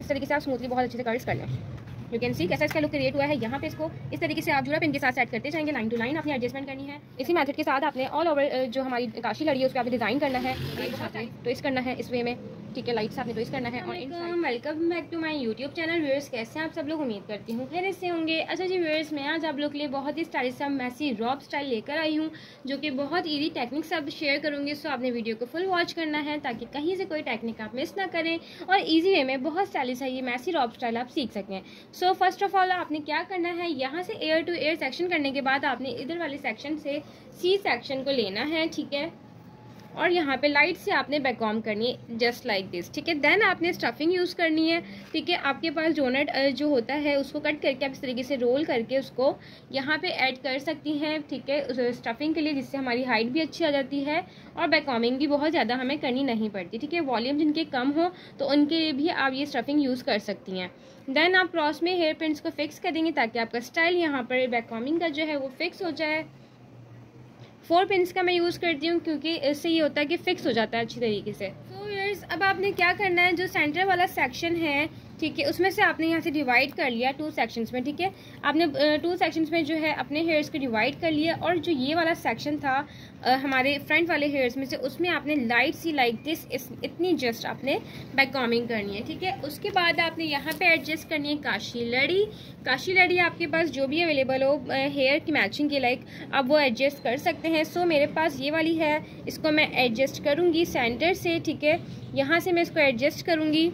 इस तरीके से आप स्मूथली बहुत अच्छे से कर्ल्स कर लें। यू कैन सी कैसा इसका लुक क्रिएट हुआ है। यहाँ पे इसको इस तरीके से आप जुड़ा पिन के साथ सेट करते जाएंगे, लाइन टू लाइन अपनी एडजस्टमेंट करनी है। इसी मेथड के साथ आपने ऑल ओवर जो हमारी काशी लड़ी है उस पर आपने डिज़ाइन करना है, ट्विस्ट करना है इस वे में, ठीक है, लाइट से आपने ट्विस्ट करना है। और welcome back to my YouTube channel. Viewers कैसे हैं आप सब लोग, उम्मीद करती हूँ खैरियत से होंगे। अच्छा जी व्यूअर्स, मैं आज आप लोग के लिए बहुत ही स्टाइलिश सा मैसी रॉब स्टाइल लेकर आई हूँ, जो कि बहुत ईजी टेक्निक सब शेयर करूँगी। सो आपने वीडियो को फुल वॉच करना है ताकि कहीं से कोई टेक्निक आप मिस ना करें और ईजी वे में बहुत स्टाइलिश है ये मैसी रॉब स्टाइल आप सीख सकें। सो फर्स्ट ऑफ ऑल आपने क्या करना है, यहाँ से एयर टू एयर सेक्शन करने के बाद आपने इधर वाले सेक्शन से सी सेक्शन को लेना है, ठीक है, और यहाँ पे लाइट से आपने बैककॉम करनी है जस्ट लाइक दिस, ठीक है। देन आपने स्टफिंग यूज़ करनी है, ठीक है। आपके पास डोनट जो होता है उसको कट करके आप इस तरीके से रोल करके उसको यहाँ पे ऐड कर सकती हैं, ठीक है, स्टफिंग के लिए, जिससे हमारी हाइट भी अच्छी आ जाती है और बैककॉमिंग भी बहुत ज़्यादा हमें करनी नहीं पड़ती, ठीक है। वॉल्यूम जिनके कम हो तो उनके लिए भी आप ये स्टफिंग यूज़ कर सकती हैं। देन आप क्रॉस में हेयर पिन्स को फिक्स करेंगे ताकि आपका स्टाइल यहाँ पर बैककॉमिंग का जो है वो फिक्स हो जाए। 4 पिन्स का मैं यूज़ करती हूँ क्योंकि इससे ये होता है कि फिक्स हो जाता है अच्छी तरीके से। सो यार्स, अब आपने क्या करना है, जो सेंटर वाला सेक्शन है, ठीक है, उसमें से आपने यहाँ से डिवाइड कर लिया 2 सेक्शंस में, ठीक है। आपने 2 सेक्शंस में जो है अपने हेयर्स को डिवाइड कर लिया और जो ये वाला सेक्शन था हमारे फ्रंट वाले हेयर्स में से, उसमें आपने लाइट सी लाइक दिस इतनी जस्ट आपने बैककॉमिंग करनी है, ठीक है। उसके बाद आपने यहाँ पे एडजस्ट करनी है काशी लड़ी। काशी लड़ी आपके पास जो भी अवेलेबल हो हेयर की मैचिंग के लाइक, आप वो एडजस्ट कर सकते हैं। सो मेरे पास ये वाली है, इसको मैं एडजस्ट करूँगी सेंटर से, ठीक है। यहाँ से मैं इसको एडजस्ट करूँगी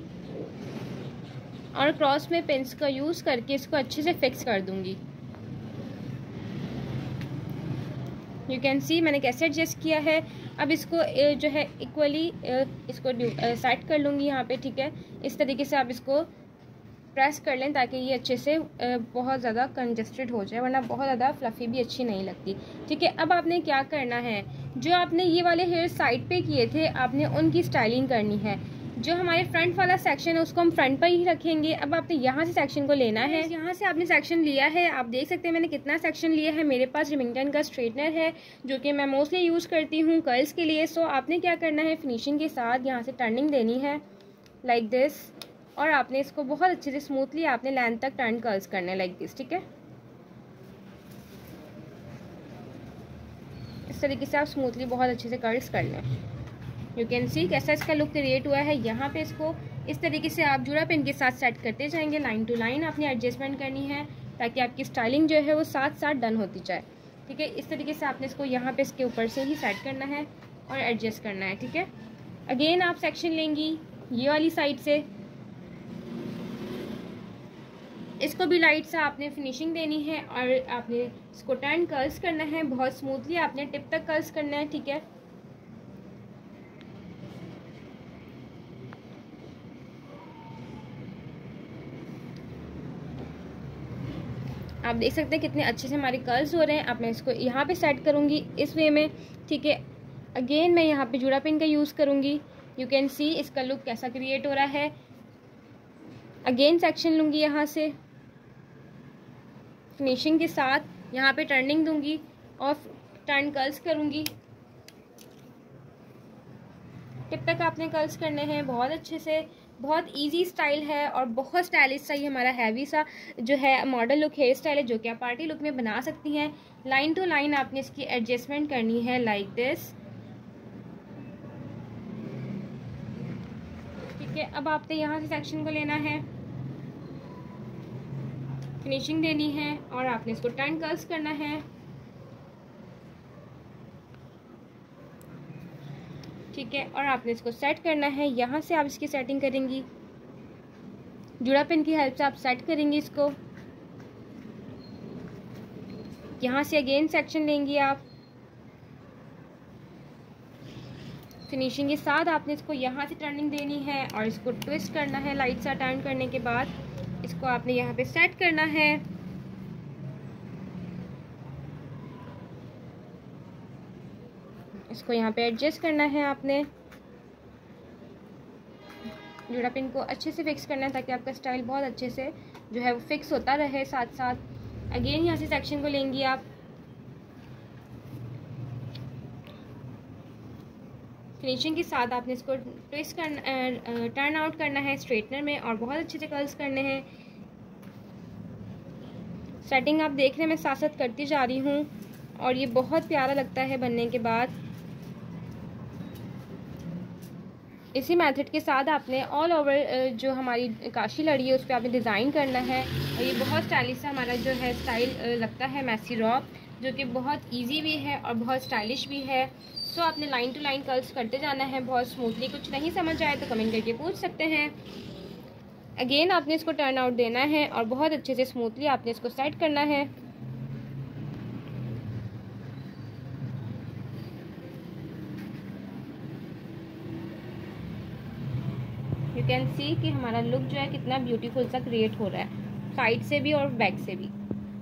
और क्रॉस में पिन्स का यूज़ करके इसको अच्छे से फिक्स कर दूंगी। यू कैन सी मैंने कैसे एडजस्ट किया है। अब इसको जो है इक्वली इसको सेट कर लूँगी यहाँ पे, ठीक है। इस तरीके से आप इसको प्रेस कर लें ताकि ये अच्छे से बहुत ज़्यादा कंजस्टेड हो जाए, वरना बहुत ज़्यादा फ्लफ़ी भी अच्छी नहीं लगती, ठीक है। अब आपने क्या करना है, जो आपने ये वाले हेयर साइड पे किए थे आपने उनकी स्टाइलिंग करनी है। जो हमारे फ्रंट वाला सेक्शन है उसको हम फ्रंट पर ही रखेंगे। अब आपने यहाँ से सेक्शन को लेना है, यहाँ से आपने सेक्शन लिया है, आप देख सकते हैं मैंने कितना सेक्शन लिया है। मेरे पास रिमिंगटन का स्ट्रेटनर है जो कि मैं मोस्टली यूज़ करती हूँ कर्ल्स के लिए। सो आपने क्या करना है, फिनिशिंग के साथ यहाँ से टर्निंग देनी है लाइक दिस, और आपने इसको बहुत अच्छे से स्मूथली आपने लेंथ तक टर्न कर्ल्स करना है लाइक दिस, ठीक है। इस तरीके से आप स्मूथली बहुत अच्छे से कर्ल्स कर लें। यू कैन सी कैसा इसका लुक क्रिएट हुआ है। यहाँ पे इसको इस तरीके से आप जुड़ा पिन के साथ सेट करते जाएंगे, लाइन टू लाइन आपने एडजस्टमेंट करनी है ताकि आपकी स्टाइलिंग जो है वो साथ साथ डन होती जाए, ठीक है। इस तरीके से आपने इसको यहाँ पे इसके ऊपर से ही सेट करना है और एडजस्ट करना है, ठीक है। अगेन आप सेक्शन लेंगी ये वाली साइड से, इसको भी लाइट से आपने फिनिशिंग देनी है और आपने इसको टर्न कर्ल्स करना है, बहुत स्मूथली आपने टिप तक कर्ल्स करना है, ठीक है। आप देख सकते हैं कितने अच्छे से हमारे कर्ल्स हो रहे हैं। अब मैं इसको यहाँ पे सेट करूँगी इस वे में, ठीक है। अगेन मैं यहाँ पे जुड़ा पिन का यूज़ करूँगी। यू कैन सी इसका लुक कैसा क्रिएट हो रहा है। अगेन सेक्शन लूँगी यहाँ से, फिनिशिंग के साथ यहाँ पे टर्निंग दूँगी और टर्न कर्ल्स करूँगी। टिप तक आपने कर्ल्स करने हैं बहुत अच्छे से। बहुत इजी स्टाइल है और बहुत स्टाइलिश सा ये हमारा हैवी सा जो है मॉडल लुक हेयर स्टाइल है, जो कि आप पार्टी लुक में बना सकती हैं। लाइन टू लाइन आपने इसकी एडजस्टमेंट करनी है लाइक दिस, ठीक है। अब आपने यहाँ से सेक्शन को लेना है, फिनिशिंग देनी है और आपने इसको टर्न कर्ल्स करना है, ठीक है। और आपने इसको सेट करना है, यहाँ से आप इसकी सेटिंग करेंगी, जुड़ा पिन की हेल्प से आप सेट करेंगी इसको। यहाँ से अगेन सेक्शन लेंगी आप, फिनिशिंग के साथ आपने इसको यहाँ से टर्निंग देनी है और इसको ट्विस्ट करना है। लाइट सा टर्न करने के बाद इसको आपने यहाँ पे सेट करना है। इसको यहाँ पे एडजस्ट करना है, आपने जुड़ा पिन को अच्छे से फिक्स करना है ताकि आपका स्टाइल बहुत अच्छे से जो है वो फिक्स होता रहे साथ साथ। अगेन यहाँ से सेक्शन को लेंगी आप, फिनिशिंग के साथ आपने इसको ट्विस्ट करना, टर्न आउट करना है स्ट्रेटनर में और बहुत अच्छे से कर्ल्स करने हैं। सेटिंग आप देख रहे हैं, मैं साथ साथ करती जा रही हूँ और ये बहुत प्यारा लगता है बनने के बाद। इसी मेथड के साथ आपने ऑल ओवर जो हमारी काशी लड़ी है उस पर आपने डिज़ाइन करना है और ये बहुत स्टाइलिश सा हमारा जो है स्टाइल लगता है मैसी रॉब, जो कि बहुत इजी भी है और बहुत स्टाइलिश भी है। सो आपने लाइन टू लाइन कर्ल्स करते जाना है बहुत स्मूथली। कुछ नहीं समझ आए तो कमेंट करके पूछ सकते हैं। अगेन आपने इसको टर्न आउट देना है और बहुत अच्छे से स्मूथली आपने इसको सेट करना है। यू कैन सी कि हमारा लुक जो है कितना ब्यूटीफुल सा क्रिएट हो रहा है, साइड से भी और बैक से भी।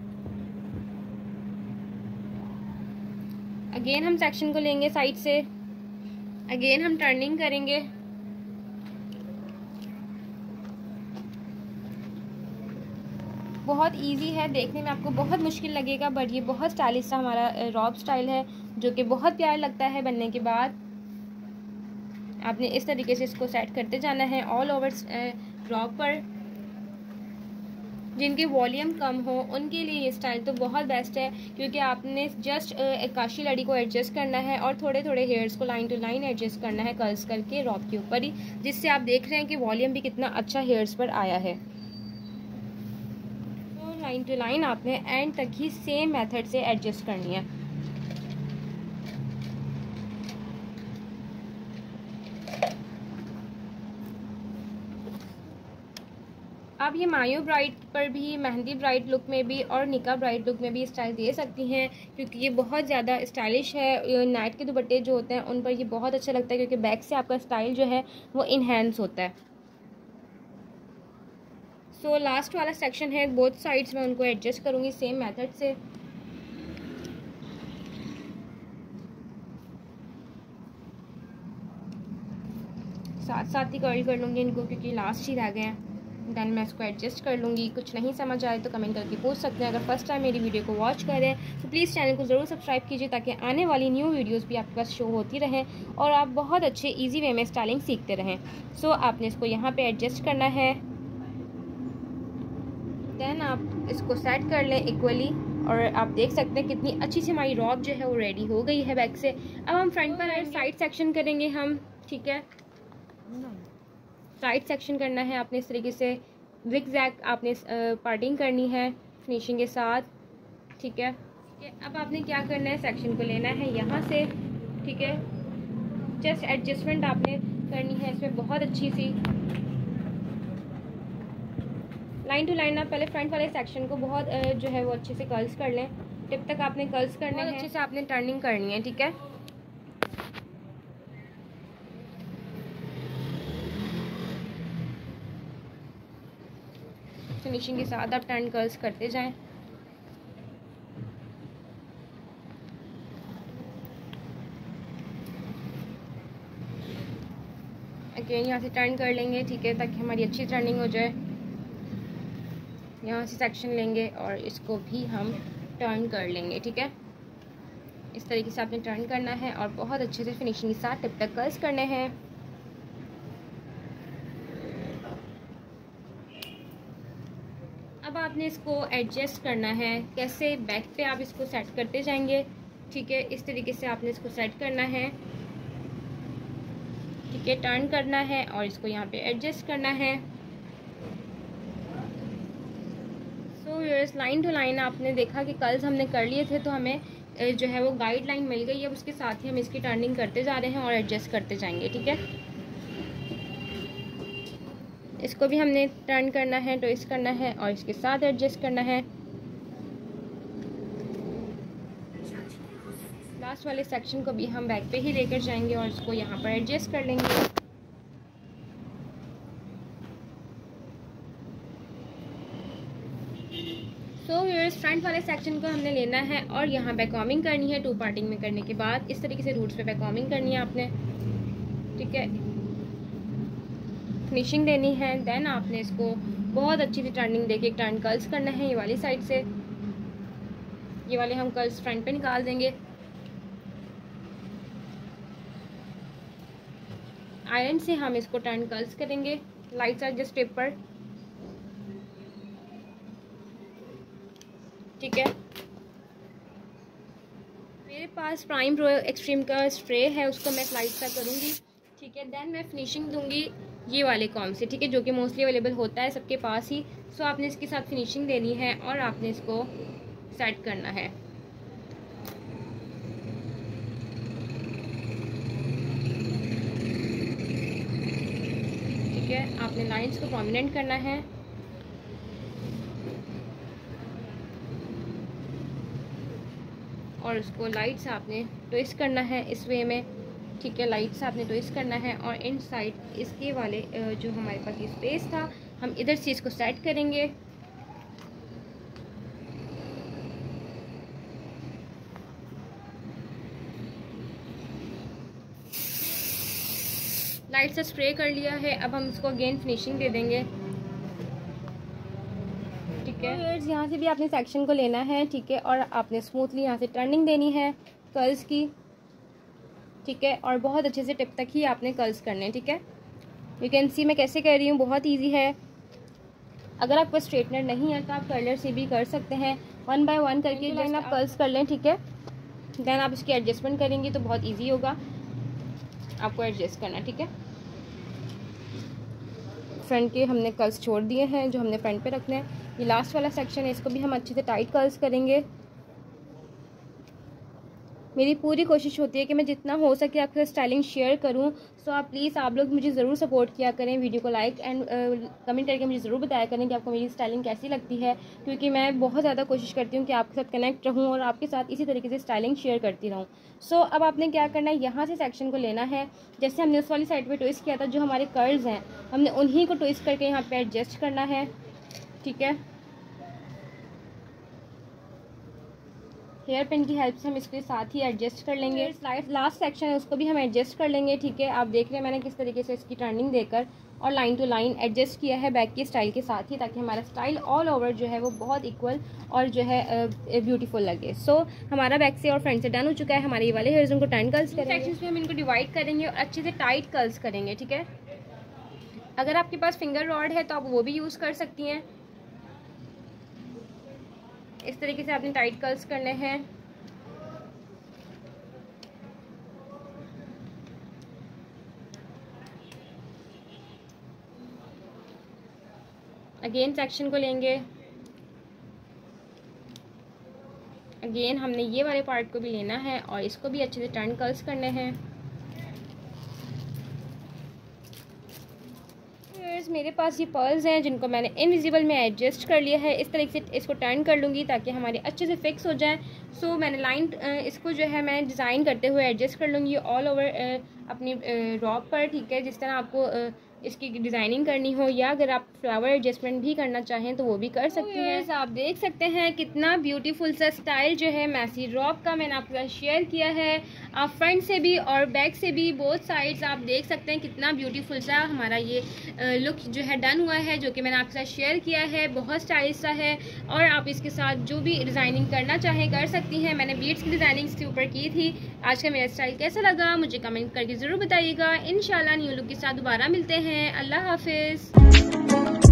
अगेन हम सेक्शन को लेंगे साइड से, अगेन हम टर्निंग करेंगे। बहुत इजी है, देखने में आपको बहुत मुश्किल लगेगा बट ये बहुत स्टाइलिश सा हमारा रॉब स्टाइल है जो कि बहुत प्यारा लगता है बनने के बाद। आपने इस तरीके से इसको सेट करते जाना है ऑल ओवर रॉब पर। जिनके वॉल्यूम कम हो उनके लिए ये स्टाइल तो बहुत बेस्ट है, क्योंकि आपने जस्ट काशी लड़ी को एडजस्ट करना है और थोड़े थोड़े हेयर्स को लाइन टू लाइन एडजस्ट करना है कर्ल्स करके रॉब के ऊपर ही, जिससे आप देख रहे हैं कि वॉल्यूम भी कितना अच्छा हेयर्स पर आया है। तो लाइन टू लाइन आपने एंड तक ही सेम मेथड से एडजस्ट करनी है। आप ये मायो ब्राइड पर भी, मेहंदी ब्राइड लुक में भी और निका ब्राइड लुक में भी स्टाइल दे सकती हैं, क्योंकि ये बहुत ज़्यादा स्टाइलिश है। नाइट के दुपट्टे जो होते हैं उन पर ये बहुत अच्छा लगता है, क्योंकि बैक से आपका स्टाइल जो है वो इन्हेंस होता है। सो लास्ट वाला सेक्शन है, बोथ साइड्स में उनको एडजस्ट करूँगी सेम मेथड से। साथ साथ ही कर्ल कर लूँगी इनको, क्योंकि लास्ट ही रह गए हैं। देन मैं इसको एडजस्ट कर लूँगी। कुछ नहीं समझ आए तो कमेंट करके पूछ सकते हैं। अगर फर्स्ट टाइम मेरी वीडियो को वॉच करें तो प्लीज़ चैनल को ज़रूर सब्सक्राइब कीजिए, ताकि आने वाली न्यू वीडियोस भी आपके पास शो होती रहें और आप बहुत अच्छे इजी वे में स्टाइलिंग सीखते रहें। सो आपने इसको यहाँ पे एडजस्ट करना है, देन आप इसको सेट कर लें इक्वली और आप देख सकते हैं कितनी अच्छी सी हमारी रॉब जो है वो रेडी हो गई है बैक से। अब हम फ्रंट पर साइड सेक्शन करेंगे हम, ठीक है। साइड सेक्शन करना है आपने इस तरीके से, जिग जैग आपने पार्टिंग करनी है फिनिशिंग के साथ, ठीक है। अब आपने क्या करना है, सेक्शन को लेना है यहाँ से, ठीक है। जस्ट एडजस्टमेंट आपने करनी है इसमें बहुत अच्छी सी। लाइन टू लाइन आप पहले फ्रंट वाले सेक्शन को बहुत जो है वो अच्छे से कर्ल्स कर लें, टिप तक आपने कर्ल्स करने हैं, अच्छे से आपने टर्निंग करनी है, ठीक है। फिनिशिंग के साथ आप टर्न कर्ल्स करते जाएं। अगेन यहाँ से टर्न कर लेंगे, ठीक है, ताकि हमारी अच्छी टर्निंग हो जाए। यहाँ से सेक्शन लेंगे और इसको भी हम टर्न कर लेंगे, ठीक है। इस तरीके से आपने टर्न करना है और बहुत अच्छे से फिनिशिंग के साथ टिप तक कर्ल्स करने हैं। अब आपने इसको एडजस्ट करना है, कैसे बैक पे आप इसको सेट करते जाएंगे, ठीक है। इस तरीके से आपने इसको सेट करना है, ठीक है, टर्न करना है और इसको यहाँ पे एडजस्ट करना है। So viewers, line to line आपने देखा कि कर्ल्स हमने कर लिए थे, तो हमें जो है वो गाइडलाइन मिल गई है। अब उसके साथ ही हम इसकी टर्निंग करते जा रहे हैं और एडजस्ट करते जाएंगे, ठीक है। इसको भी हमने टर्न करना है, ट्विस्ट करना है और इसके साथ एडजस्ट करना है। लास्ट वाले सेक्शन को भी हम बैक पे ही लेकर जाएंगे और इसको यहाँ पर एडजस्ट कर लेंगे। सो व्यूअर्स, फ्रंट वाले सेक्शन को हमने लेना है और यहाँ बैकॉमिंग करनी है। टू पार्टिंग में करने के बाद इस तरीके से रूट्स पे बैकॉमिंग करनी है आपने, ठीक है, फिनिशिंग देनी है। देन आपने इसको बहुत अच्छी सी टर्निंग देके टर्न कर्ल्स करना है। ये वाली साइड से, ये वाले हम कर्ल्स फ्रंट पे निकाल देंगे। आयरन से हम इसको टर्न कर्ल्स करेंगे लाइट सा जस्ट टिप पर, ठीक है। मेरे पास प्राइम प्रो एक्सट्रीम का स्प्रे है, उसको मैं लाइट सा करूँगी, ठीक है। देन मैं फिनिशिंग दूंगी ये वाले कॉम से, ठीक है, जो कि मोस्टली अवेलेबल होता है सबके पास ही। सो आपने इसके साथ फिनिशिंग देनी है और आपने इसको सेट करना है। ठीक है, आपने लाइंस को प्रोमिनेंट करना है। और उसको लाइट से आपने ट्विस्ट करना है इस वे में, ठीक है। लाइट से आपने ट्विस्ट करना है और इन साइड इसके वाले जो हमारे पास ये स्पेस था, हम इधर से इसको सेट करेंगे। लाइट से स्प्रे कर लिया है, अब हम इसको अगेन फिनिशिंग दे देंगे, ठीक है। यहाँ से भी आपने सेक्शन को लेना है, ठीक है, और आपने स्मूथली यहाँ से टर्निंग देनी है कर्ल्स की, ठीक है, और बहुत अच्छे से टिप तक ही आपने कर्ल्स करने हैं, ठीक है। यू कैन सी मैं कैसे कर रही हूँ, बहुत इजी है। अगर आपको स्ट्रेटनर नहीं है तो आप कर्लर से भी कर सकते हैं, 1 बाय 1 करके लाइन आप कर्ल्स कर लें, ठीक है। देन आप इसकी एडजस्टमेंट करेंगी तो बहुत ईजी होगा आपको एडजस्ट करना, ठीक है। फ्रंट के हमने कर्ल्स छोड़ दिए हैं जो हमने फ्रंट पे रखने हैं। ये लास्ट वाला सेक्शन है, इसको भी हम अच्छे से टाइट कर्ल्स करेंगे। मेरी पूरी कोशिश होती है कि मैं जितना हो सके आपके साथ स्टाइलिंग शेयर करूं। सो आप प्लीज़ आप लोग मुझे ज़रूर सपोर्ट किया करें, वीडियो को लाइक एंड कमेंट करके मुझे ज़रूर बताया करें कि आपको मेरी स्टाइलिंग कैसी लगती है, क्योंकि मैं बहुत ज़्यादा कोशिश करती हूं कि आपके साथ कनेक्ट रहूं और आपके साथ इसी तरीके से स्टाइलिंग शेयर करती रहूं। सो अब आपने क्या करना है, यहाँ से सेक्शन को लेना है, जैसे हमने उस वाली साइड पर ट्विस्ट किया था, जो हमारे कर्ल्स हैं हमने उन्हीं को ट्विस्ट करके यहाँ पर एडजस्ट करना है, ठीक है। हेयर पिन की हेल्प से हम इसके साथ ही एडजस्ट कर लेंगे। लास्ट सेक्शन है उसको भी हम एडजस्ट कर लेंगे, ठीक है। आप देख रहे हैं मैंने किस तरीके से इसकी टर्निंग देकर और लाइन टू लाइन एडजस्ट किया है बैक की स्टाइल के साथ ही, ताकि हमारा स्टाइल ऑल ओवर जो है वो बहुत इक्वल और जो है ब्यूटीफुल लगे। सो हमारा बैक से और फ्रंट से डन हो चुका है। हमारे ये वाले हेयर्स उनको टर्न कर्ल्स करेंगे, सेक्शंस में हम इनको डिवाइड करेंगे और अच्छे से टाइट कर्ल्स करेंगे, ठीक है। अगर आपके पास फिंगर रॉड है तो आप वो भी यूज़ कर सकती हैं। इस तरीके से आपने टाइट कर्ल्स करने हैं। अगेन सेक्शन को लेंगे, अगेन हमने ये वाले पार्ट को भी लेना है और इसको भी अच्छे से टर्न कर्ल्स करने हैं। मेरे पास ये पर्ल्स हैं जिनको मैंने इनविजिबल में एडजस्ट कर लिया है। इस तरीके से इसको टर्न कर लूँगी ताकि हमारे अच्छे से फिक्स हो जाए। सो मैंने लाइन इसको जो है मैं डिज़ाइन करते हुए एडजस्ट कर लूँगी ऑल ओवर अपनी रॉब पर, ठीक है। जिस तरह आपको इसकी डिज़ाइनिंग करनी हो, या अगर आप फ्लावर एडजस्टमेंट भी करना चाहें तो वो भी कर सकती हैं। आप देख सकते हैं कितना ब्यूटीफुल सा स्टाइल जो है मैसी रॉब का मैंने आपके साथ शेयर किया है। आप फ्रंट से भी और बैक से भी बोथ साइड्स आप देख सकते हैं कितना ब्यूटीफुल सा हमारा ये लुक जो है डन हुआ है, जो कि मैंने आपके साथ शेयर किया है। बहुत स्टाइलिश सा है और आप इसके साथ जो भी डिज़ाइनिंग करना चाहें कर सकती हैं। मैंने बीड्स की डिज़ाइनिंग इसके ऊपर की थी। आज का मेरा स्टाइल कैसा लगा मुझे कमेंट करके ज़रूर बताइएगा। इंशाल्लाह न्यू लुक के साथ दोबारा मिलते हैं। अल्लाह हाफिज़।